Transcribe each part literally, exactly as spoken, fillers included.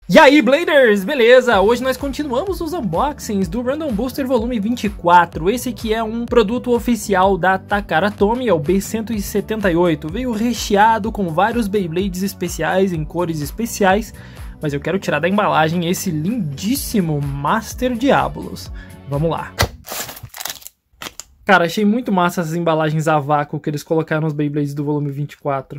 E aí, Bladers, beleza? Hoje nós continuamos os unboxings do Random Booster Volume vinte e quatro. Esse aqui é um produto oficial da Takara Tomy, é o B cento e setenta e oito. Veio recheado com vários Beyblades especiais em cores especiais, mas eu quero tirar da embalagem esse lindíssimo Master Diabolos. Vamos lá. Cara, achei muito massa essas embalagens a vácuo que eles colocaram nos Beyblades do Volume vinte e quatro.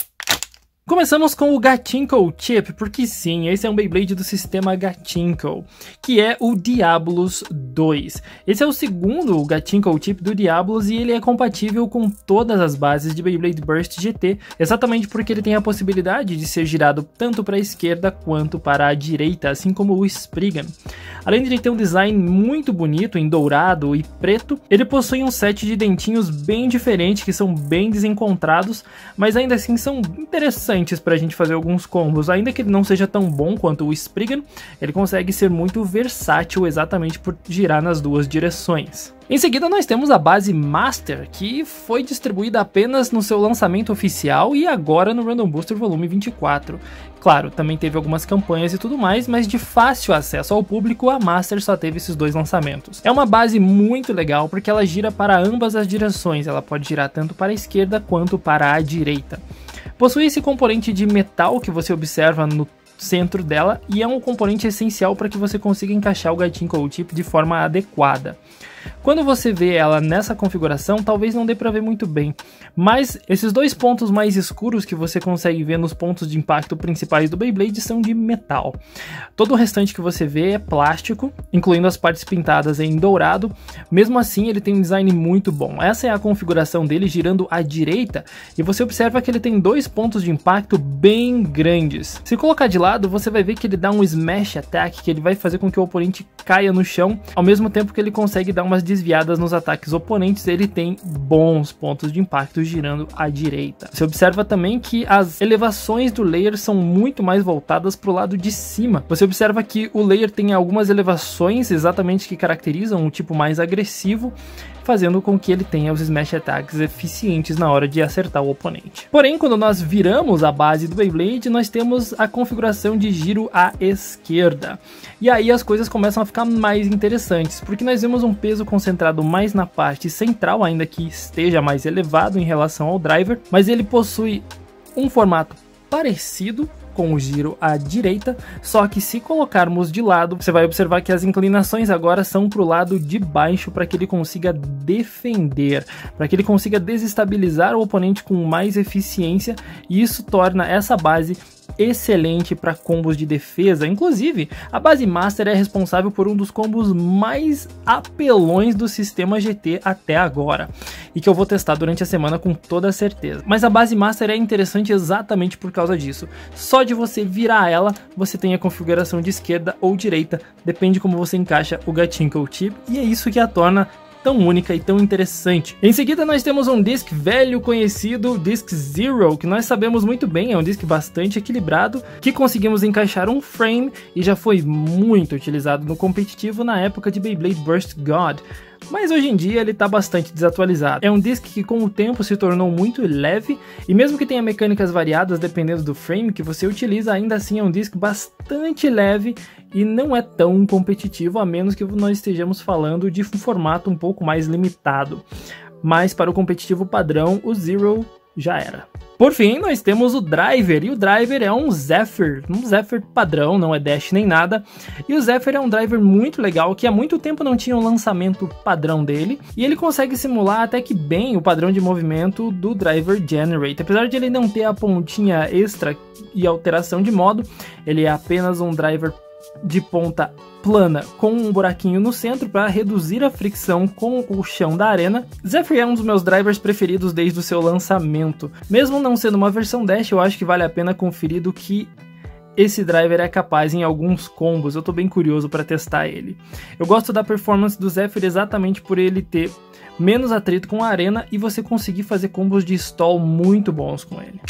Começamos com o Gatinkle Chip, porque sim, esse é um Beyblade do sistema Gatinkle, que é o Diabolos dois. Esse é o segundo Gatinkle Chip do Diabolos e ele é compatível com todas as bases de Beyblade Burst G T, exatamente porque ele tem a possibilidade de ser girado tanto para a esquerda quanto para a direita, assim como o Spriggan. Além de ele ter um design muito bonito em dourado e preto, ele possui um set de dentinhos bem diferente, que são bem desencontrados, mas ainda assim são interessantes pra gente fazer alguns combos. Ainda que ele não seja tão bom quanto o Spriggan, ele consegue ser muito versátil exatamente por girar nas duas direções. Em seguida nós temos a base Master, que foi distribuída apenas no seu lançamento oficial e agora no Random Booster Volume vinte e quatro. Claro, também teve algumas campanhas e tudo mais, mas de fácil acesso ao público, a Master só teve esses dois lançamentos. É uma base muito legal porque ela gira para ambas as direções, ela pode girar tanto para a esquerda quanto para a direita. Possui esse componente de metal que você observa no centro dela e é um componente essencial para que você consiga encaixar o Gatinkle Chip de forma adequada. Quando você vê ela nessa configuração, talvez não dê para ver muito bem, mas esses dois pontos mais escuros que você consegue ver nos pontos de impacto principais do Beyblade são de metal. Todo o restante que você vê é plástico, incluindo as partes pintadas em dourado. Mesmo assim, ele tem um design muito bom. Essa é a configuração dele girando à direita e você observa que ele tem dois pontos de impacto bem grandes. Se colocar de lado, você vai ver que ele dá um Smash Attack, que ele vai fazer com que o oponente caia no chão, ao mesmo tempo que ele consegue dar umas desviadas nos ataques oponentes. Ele tem bons pontos de impacto girando à direita. Você observa também que as elevações do layer são muito mais voltadas para o lado de cima. Você observa que o layer tem algumas elevações exatamente que caracterizam um tipo mais agressivo, fazendo com que ele tenha os Smash Attacks eficientes na hora de acertar o oponente. Porém, quando nós viramos a base do Beyblade, nós temos a configuração de giro à esquerda. E aí as coisas começam a ficar mais interessantes, porque nós vemos um peso concentrado mais na parte central, ainda que esteja mais elevado em relação ao driver, mas ele possui um formato parecido com o giro à direita, só que se colocarmos de lado, você vai observar que as inclinações agora são para o lado de baixo para que ele consiga defender, para que ele consiga desestabilizar o oponente com mais eficiência, e isso torna essa base excelente para combos de defesa. Inclusive, a base Master é responsável por um dos combos mais apelões do sistema G T até agora, e que eu vou testar durante a semana com toda certeza. Mas a base Master é interessante exatamente por causa disso. Só de você virar ela, você tem a configuração de esquerda ou direita, depende como você encaixa o Gatinkle Chip, e é isso que a torna tão única e tão interessante. Em seguida nós temos um disc velho conhecido, Disc Zero, que nós sabemos muito bem, é um disc bastante equilibrado, que conseguimos encaixar um frame e já foi muito utilizado no competitivo na época de Beyblade Burst God. Mas hoje em dia ele está bastante desatualizado. É um disc que com o tempo se tornou muito leve, e mesmo que tenha mecânicas variadas dependendo do frame que você utiliza, ainda assim é um disc bastante leve e não é tão competitivo, a menos que nós estejamos falando de um formato um pouco mais limitado. Mas para o competitivo padrão, o Zero já era. Por fim, nós temos o Driver, e o Driver é um Zephyr, um Zephyr padrão, não é Dash nem nada, e o Zephyr é um driver muito legal, que há muito tempo não tinha um lançamento padrão dele, e ele consegue simular até que bem o padrão de movimento do Driver Generate. Apesar de ele não ter a pontinha extra e alteração de modo, ele é apenas um driver de ponta plana com um buraquinho no centro para reduzir a fricção com o chão da arena. Zephyr é um dos meus drivers preferidos desde o seu lançamento. Mesmo não sendo uma versão Dash, eu acho que vale a pena conferir do que esse driver é capaz em alguns combos. Eu tô bem curioso para testar ele. Eu gosto da performance do Zephyr exatamente por ele ter menos atrito com a arena e você conseguir fazer combos de stall muito bons com ele.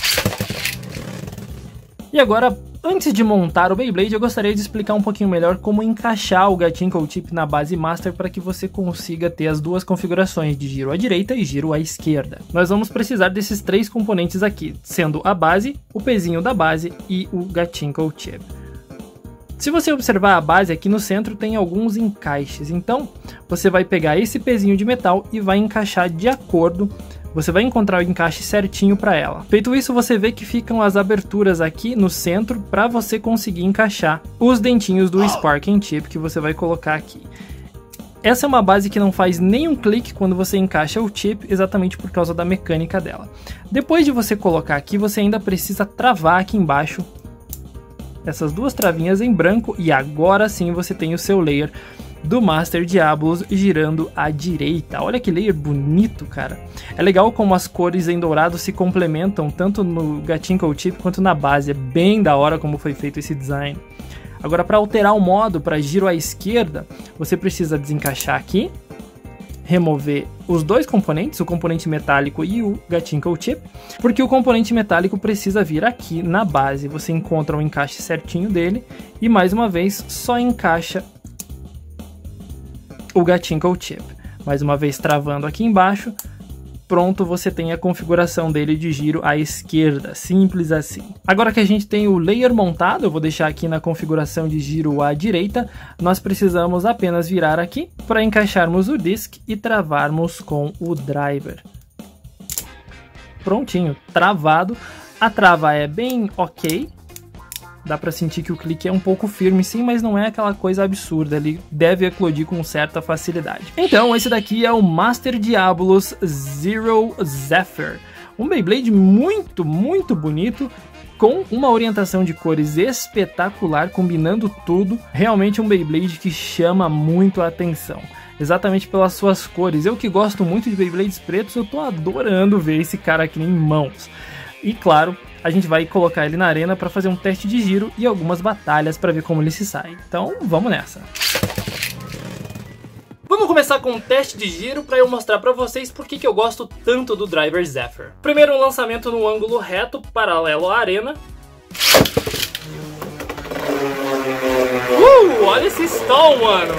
E agora, antes de montar o Beyblade, eu gostaria de explicar um pouquinho melhor como encaixar o Gatinkle Chip na base Master para que você consiga ter as duas configurações de giro à direita e giro à esquerda. Nós vamos precisar desses três componentes aqui, sendo a base, o pezinho da base e o Gatinkle Chip. Se você observar a base, aqui no centro tem alguns encaixes, então você vai pegar esse pezinho de metal e vai encaixar de acordo. Você vai encontrar o encaixe certinho para ela. Feito isso, você vê que ficam as aberturas aqui no centro para você conseguir encaixar os dentinhos do Sparking Chip que você vai colocar aqui. Essa é uma base que não faz nenhum clique quando você encaixa o chip, exatamente por causa da mecânica dela. Depois de você colocar aqui, você ainda precisa travar aqui embaixo essas duas travinhas em branco e agora sim você tem o seu layer do Master Diabolos girando à direita. Olha que layer bonito, cara. É legal como as cores em dourado se complementam tanto no Gatinkle Chip quanto na base. É bem da hora como foi feito esse design. Agora, para alterar o modo para giro à esquerda, você precisa desencaixar aqui, remover os dois componentes, o componente metálico e o Gatinkle Chip, porque o componente metálico precisa vir aqui na base. Você encontra o encaixe certinho dele e, mais uma vez, só encaixa o Gatinkle Chip. Mais uma vez travando aqui embaixo, pronto, você tem a configuração dele de giro à esquerda, simples assim. Agora que a gente tem o layer montado, eu vou deixar aqui na configuração de giro à direita, nós precisamos apenas virar aqui para encaixarmos o disc e travarmos com o driver. Prontinho, travado. A trava é bem ok. Dá pra sentir que o clique é um pouco firme sim, mas não é aquela coisa absurda, ele deve eclodir com certa facilidade. Então esse daqui é o Master Diabolos Zero Zephyr, um Beyblade muito, muito bonito, com uma orientação de cores espetacular, combinando tudo. Realmente um Beyblade que chama muito a atenção, exatamente pelas suas cores. Eu que gosto muito de Beyblades pretos, eu tô adorando ver esse cara aqui em mãos. E claro, a gente vai colocar ele na arena para fazer um teste de giro e algumas batalhas para ver como ele se sai. Então, vamos nessa. Vamos começar com um teste de giro para eu mostrar para vocês por que que eu gosto tanto do Driver Zephyr. Primeiro, um lançamento no ângulo reto, paralelo à arena. Uh, olha esse stall, mano!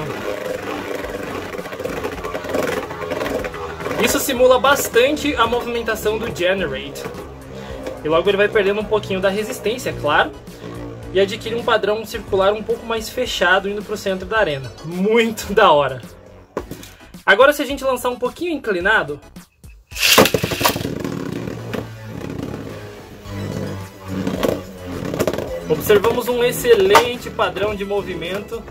Isso simula bastante a movimentação do Generate. E logo ele vai perdendo um pouquinho da resistência, claro, e adquire um padrão circular um pouco mais fechado indo para o centro da arena. Muito da hora! Agora se a gente lançar um pouquinho inclinado, observamos um excelente padrão de movimento,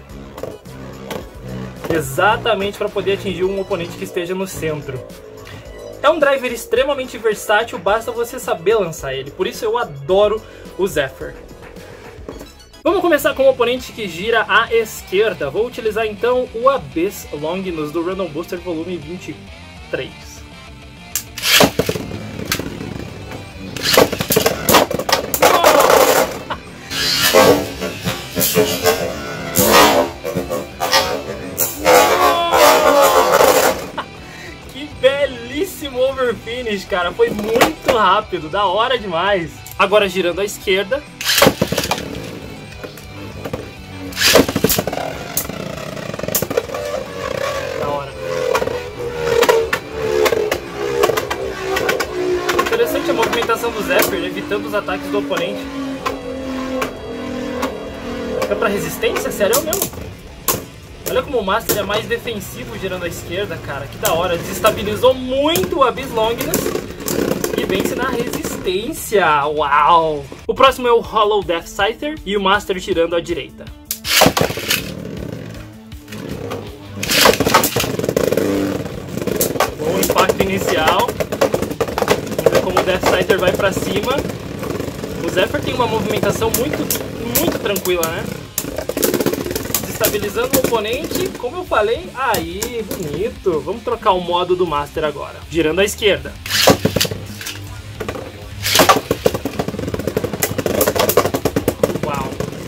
exatamente para poder atingir um oponente que esteja no centro. É um driver extremamente versátil, basta você saber lançar ele, por isso eu adoro o Zephyr. Vamos começar com o oponente que gira à esquerda. Vou utilizar então o Abyss Longinus do Random Booster volume vinte e três. Que belíssimo overfinish, cara, foi muito rápido, da hora demais. Agora girando à esquerda. Da hora. Interessante a movimentação do Zephyr, evitando os ataques do oponente. É pra resistência? Sério mesmo? Olha como o Master é mais defensivo girando à esquerda, cara. Que da hora. Desestabilizou muito o Abyss Longinus e vence na resistência. Uau! O próximo é o Hollow Death Scyther e o Master girando à direita. Bom impacto inicial. Vamos ver como o Death Scyther vai pra cima. O Zephyr tem uma movimentação muito, muito tranquila, né? Estabilizando o oponente, como eu falei, aí, bonito. Vamos trocar o modo do Master agora. Girando à esquerda. Uau.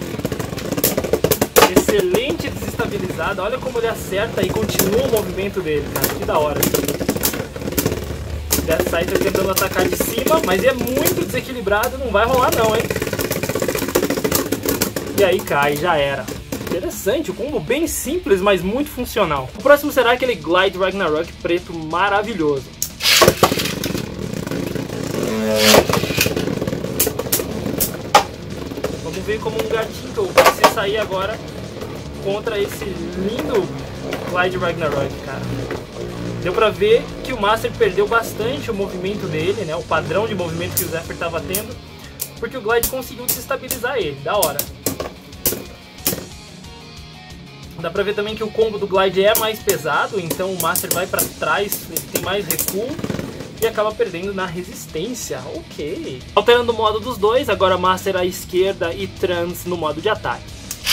Excelente desestabilizada. Olha como ele acerta e continua o movimento dele, cara. Que da hora. Death Scyther tentando atacar de cima, mas é muito desequilibrado. Não vai rolar não, hein? E aí cai, já era. Interessante, o combo bem simples, mas muito funcional. O próximo será aquele Glide Ragnarok preto maravilhoso. Vamos ver como um gatinho que eu vou se sair agora contra esse lindo Glide Ragnarok, cara. Deu pra ver que o Master perdeu bastante o movimento dele, né? O padrão de movimento que o Zephyr tava tendo, porque o Glide conseguiu desestabilizar ele, da hora. Dá pra ver também que o combo do Glide é mais pesado, então o Master vai pra trás, ele tem mais recuo e acaba perdendo na resistência. Ok. Alterando o modo dos dois, agora Master à esquerda e Trans no modo de ataque.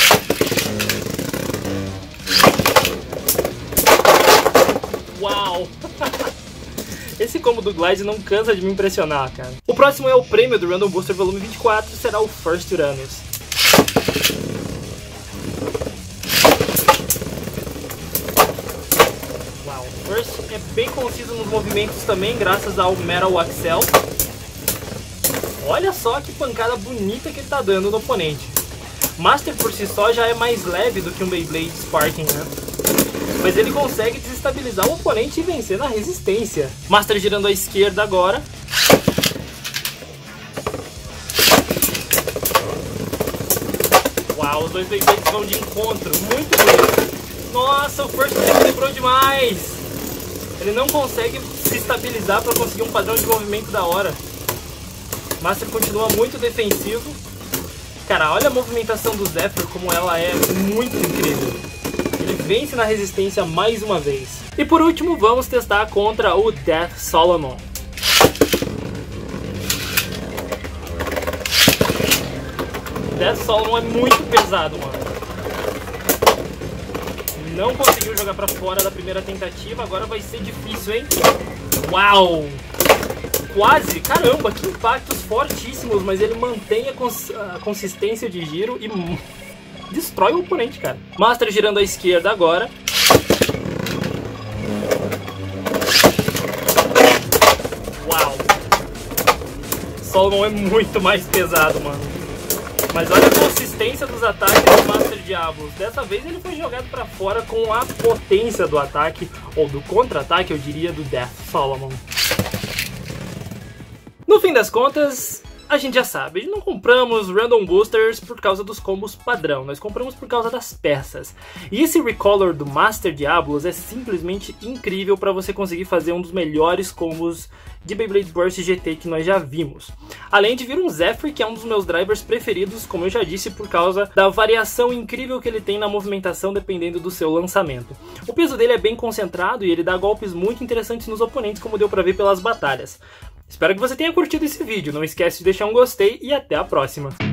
Uau! Esse combo do Glide não cansa de me impressionar, cara. O próximo é o prêmio do Random Booster Volume vinte e quatro, será o First Uranus. Uau, o First é bem conciso nos movimentos também, graças ao Metal Axel. Olha só que pancada bonita que ele tá dando no oponente. Master por si só já é mais leve do que um Beyblade Sparking, né? Mas ele consegue desestabilizar o oponente e vencer na resistência. Master girando à esquerda agora. Uau, os dois Beyblades vão de encontro. Muito bonito. Nossa, o First quebrou demais. Ele não consegue se estabilizar para conseguir um padrão de movimento da hora. Master continua muito defensivo. Cara, olha a movimentação do Zephyr, como ela é muito incrível. Ele vence na resistência mais uma vez. E por último, vamos testar contra o Death Solomon. Death Solomon é muito pesado, mano. Não conseguiu jogar pra fora da primeira tentativa, agora vai ser difícil, hein? Uau! Quase! Caramba, que impactos fortíssimos, mas ele mantém a, cons a consistência de giro e destrói o oponente, cara. Master girando à esquerda agora. Uau! Solomon é muito mais pesado, mano. Mas olha a consistência dos ataques do Master Diablos. Dessa vez ele foi jogado pra fora com a potência do ataque, ou do contra-ataque, eu diria, do Death Solomon. No fim das contas, a gente já sabe, não compramos Random Boosters por causa dos combos padrão, nós compramos por causa das peças. E esse Recolor do Master Diablos é simplesmente incrível para você conseguir fazer um dos melhores combos de Beyblade Burst G T que nós já vimos. Além de vir um Zephyr, que é um dos meus drivers preferidos, como eu já disse, por causa da variação incrível que ele tem na movimentação dependendo do seu lançamento. O peso dele é bem concentrado e ele dá golpes muito interessantes nos oponentes, como deu para ver pelas batalhas. Espero que você tenha curtido esse vídeo, não esquece de deixar um gostei e até a próxima!